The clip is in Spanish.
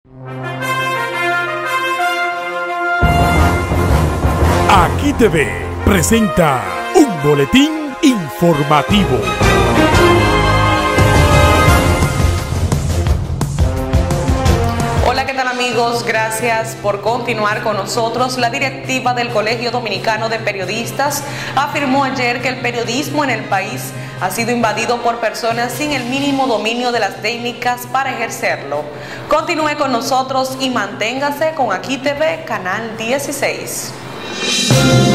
Aquí TV presenta un boletín informativo. Hola, ¿qué tal amigos? Gracias por continuar con nosotros. La directiva del Colegio Dominicano de Periodistas afirmó ayer que el periodismo en el país ha sido invadido por personas sin el mínimo dominio de las técnicas para ejercerlo. Continúe con nosotros y manténgase con Aquí TV, Canal 16.